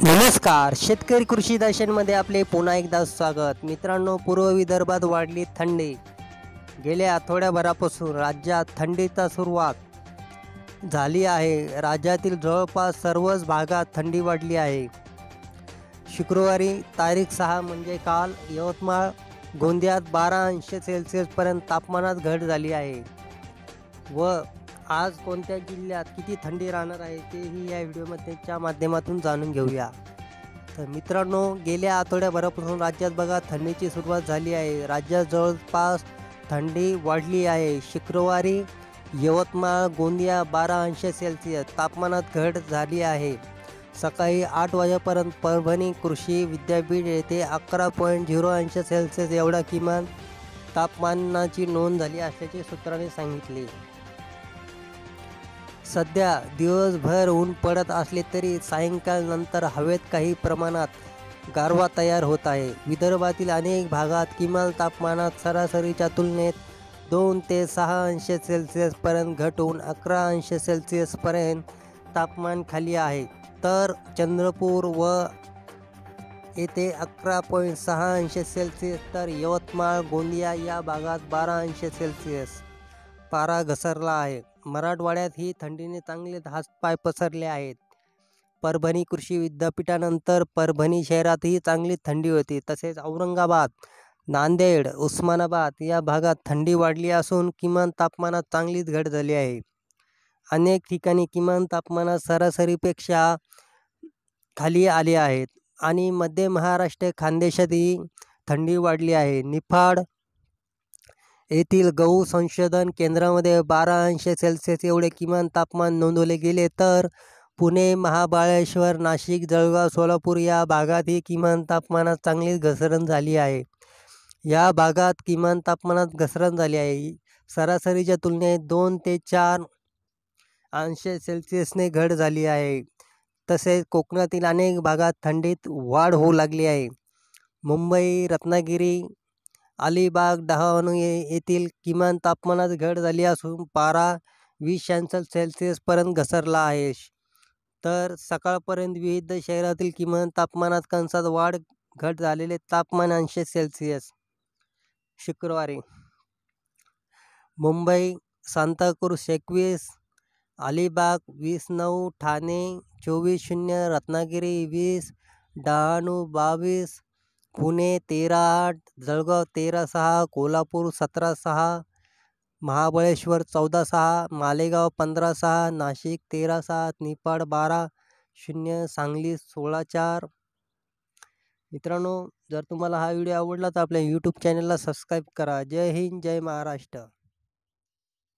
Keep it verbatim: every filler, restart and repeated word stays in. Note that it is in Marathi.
नमस्कार, शेतकरी कृषी दर्शनमध्ये आपले पुन्हा एकदा स्वागत. मित्रांनो, पूर्व विदर्भात वाढली थंडी. गेल्या आठवड्याभरापासून राज्यात थंडीचा सुरुवात झाली आहे. राज्यातील जवळपास सर्वच भागात थंडी वाढली आहे. शुक्रवारी तारीख सहा म्हणजे काल यवतमाळ, गोंदियात बारा अंश सेल्सिअसपर्यंत तापमानात घट झाली आहे. व आज कोणत्या जिल्ह्यात किती थंडी राहणार आहे तेही या व्हिडिओमध्येच्या माध्यमातून जाणून घेऊया. तर मित्रांनो, गेल्या आठवड्याभरापासून राज्यात बघा थंडीची सुरुवात झाली आहे. राज्यात जवळपास थंडी वाढली आहे. शुक्रवारी यवतमाळ, गोंदिया बारा अंश सेल्सिअस तापमानात घट झाली आहे. सकाळी आठ वाजेपर्यंत परभणी कृषी विद्यापीठ येथे अकरा पॉईंट झिरो अंश सेल्सिअस एवढा किमान तापमानाची नोंद झाली असल्याचे सूत्रांनी सांगितले. सध्या दिवसभर ऊन पडत असले तरी सायंकाळनंतर हवेत काही प्रमाणात गारवा तयार होत आहे. विदर्भातील अनेक भागात किमान तापमानात सरासरीच्या तुलनेत दोन ते सहा अंश सेल्सिअसपर्यंत घट होऊन अकरा अंश सेल्सिअसपर्यंत तापमान खाली आहे. तर चंद्रपूर व येथे अकरा पॉईंट सहा अंश सेल्सिअस, तर यवतमाळ, गोंदिया या भागात बारा अंश सेल्सिअस पारा घसरला आहे. मराठवाड्यात ही थंडीने चांगले हातपाय पसरले आहेत. परभणी कृषी विद्यापीठानंतर परभणी शहरातही चांगली थंडी होती. तसेच औरंगाबाद, नांदेड, उस्मानाबाद या भागात थंडी वाढली असून किमान तापमानात चांगलीच घट झाली आहे. अनेक ठिकाणी किमान तापमानात सरासरीपेक्षा खाली आले आहेत आणि मध्य महाराष्ट्र, खानदेशातही थंडी वाढली आहे. निफाड येथील गहू संशोधन केंद्रामध्ये बारा अंश सेल्सिअस एवढे किमान तापमान नोंदवले गेले. तर पुणे, महाबळेश्वर, नाशिक, जळगाव, सोलापूर या भागातही किमान तापमानात चांगलीच घसरण झाली आहे. या भागात किमान तापमानात घसरण झाली आहे. सरासरीच्या तुलनेत दोन ते चार अंश सेल्सिअसने घट झाली आहे. तसेच कोकणातील अनेक भागात थंडीत वाढ होऊ लागली आहे. मुंबई, रत्नागिरी, अलिबाग, डहाणू येथील किमान तापमानात घट झाली असून पारा वीस अंश सेल्सिअसपर्यंत घसरला आहे. तर सकाळपर्यंत विविध शहरातील किमान तापमानात कंसात वाढ घट झालेले तापमान अंश सेल्सिअस. शुक्रवारी मुंबई सांताक्रूज एकवीस, अलिबाग वीस नऊ, ठाणे चोवीस शून्य, रत्नागिरी वीस, डहाणू बावीस, पुणे तेरा आठ, जळगाव तेरा सहा, कोल्हापूर सतरा सहा, महाबळेश्वर चौदा सहा, मालेगाव पंधरा सहा, नाशिक तेरा सात, निफाड बारा शून्य, सांगली सोळा चार. मित्रांनो, जर तुम्हाला हा व्हिडिओ आवडला तर आपल्या यूट्यूब चॅनलला सबस्क्राईब करा. जय हिंद, जय महाराष्ट्र.